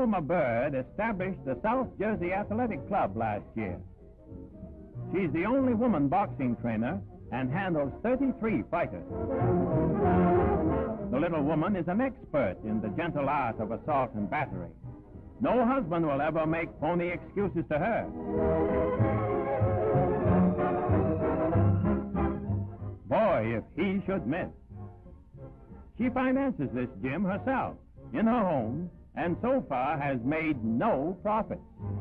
Alma Byrd established the South Jersey Athletic Club last year. She's the only woman boxing trainer and handles 33 fighters. The little woman is an expert in the gentle art of assault and battery. No husband will ever make phony excuses to her. Boy, if he should miss. She finances this gym herself in her home and so far has made no profit.